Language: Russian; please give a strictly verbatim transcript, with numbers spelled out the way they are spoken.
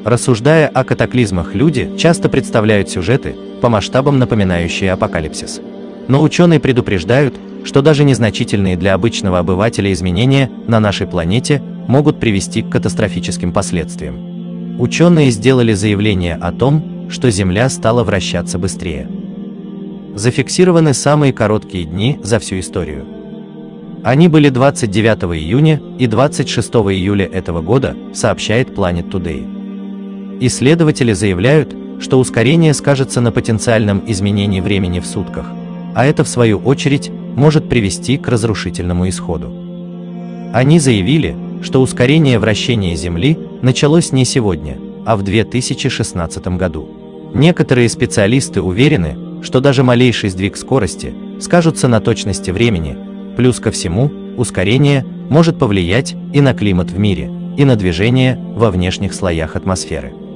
Рассуждая о катаклизмах, люди часто представляют сюжеты, по масштабам напоминающие апокалипсис. Но ученые предупреждают, что даже незначительные для обычного обывателя изменения на нашей планете могут привести к катастрофическим последствиям. Ученые сделали заявление о том, что Земля стала вращаться быстрее. Зафиксированы самые короткие дни за всю историю. Они были двадцать девятого июня и двадцать шестого июля этого года, сообщает Planet Today. Исследователи заявляют, что ускорение скажется на потенциальном изменении времени в сутках, а это в свою очередь может привести к разрушительному исходу. Они заявили, что ускорение вращения Земли началось не сегодня, а в две тысячи шестнадцатом году. Некоторые специалисты уверены, что даже малейший сдвиг скорости скажется на точности времени. Плюс ко всему, ускорение может повлиять и на климат в мире, и на движение во внешних слоях атмосферы.